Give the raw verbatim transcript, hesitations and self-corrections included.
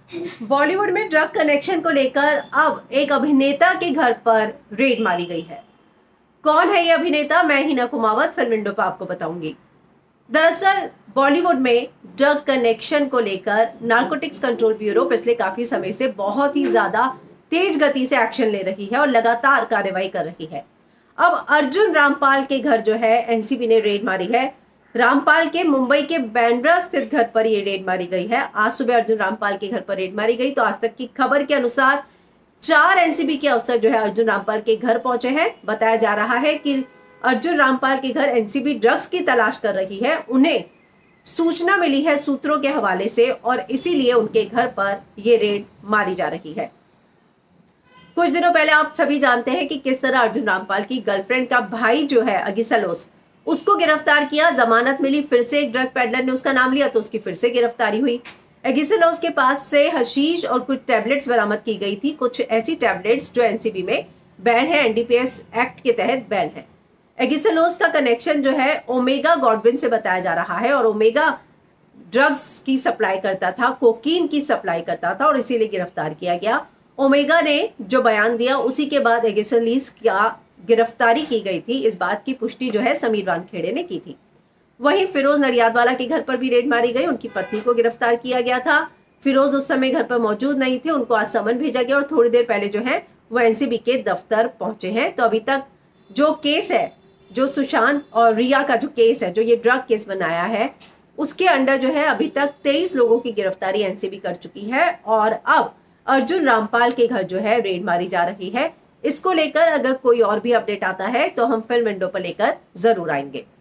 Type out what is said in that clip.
बॉलीवुड में drug connection को लेकर अब एक अभिनेता के घर पर रेड मारी गई है। कौन है ये अभिनेता, मैं हिना कुमावत फिल्म विंडो पर आपको बताऊंगी। दरअसल बॉलीवुड में ड्रग कनेक्शन को लेकर नारकोटिक्स कंट्रोल ब्यूरो पिछले काफी समय से बहुत ही ज्यादा तेज गति से एक्शन ले रही है और लगातार कार्रवाई कर रही है। अब अर्जुन रामपाल के घर जो है एनसीबी ने रेड मारी है। रामपाल के मुंबई के बांद्रा स्थित घर पर यह रेड मारी गई है। आज सुबह अर्जुन रामपाल के घर पर रेड मारी गई। तो आज तक की खबर के अनुसार चार एनसीबी के अफसर जो है अर्जुन रामपाल के घर पहुंचे हैं। बताया जा रहा है कि अर्जुन रामपाल के घर एनसीबी ड्रग्स की तलाश कर रही है। उन्हें सूचना मिली है सूत्रों के हवाले से और इसीलिए उनके घर पर यह रेड मारी जा रही है। कुछ दिनों पहले आप सभी जानते हैं कि किस तरह अर्जुन रामपाल की गर्लफ्रेंड का भाई जो है अगिसलोस, उसको गिरफ्तार किया। जमानत मिली, फिर से एक ड्रग पेडलर ने उसका नाम लिया तो उसकी फिर से गिरफ्तारी हुई। एगिसलोस के पास से हशीश और कुछ टैबलेट्स बरामद की गई थी, कुछ ऐसी टैबलेट्स जो एनसीबी में बैन है, एनडीपीएस एक्ट के तहत बैन है। एगिसलोस का कनेक्शन जो है ओमेगा गॉडविन से बताया जा रहा है और ओमेगा ड्रग्स की सप्लाई करता था, कोकीन की सप्लाई करता था और इसीलिए गिरफ्तार किया गया। ओमेगा ने जो बयान दिया उसी के बाद एगिसलोस का गिरफ्तारी की गई थी। इस बात की पुष्टि जो है समीर वानखेड़े ने की थी। वहीं फिरोज नडियादवाला के घर पर भी रेड मारी गई। उनकी पत्नी को गिरफ्तार किया गया था। फिरोज उस समय घर पर मौजूद नहीं थे, उनको आज समन भेजा गया और थोड़ी देर पहले जो है वो एनसीबी के दफ्तर पहुंचे हैं। तो अभी तक जो केस है, जो सुशांत और रिया का जो केस है, जो ये ड्रग केस बनाया है, उसके अंडर जो है अभी तक तेईस लोगों की गिरफ्तारी एनसीबी कर चुकी है और अब अर्जुन रामपाल के घर जो है रेड मारी जा रही है। इसको लेकर अगर कोई और भी अपडेट आता है तो हम फिल्म विंडो पर लेकर जरूर आएंगे।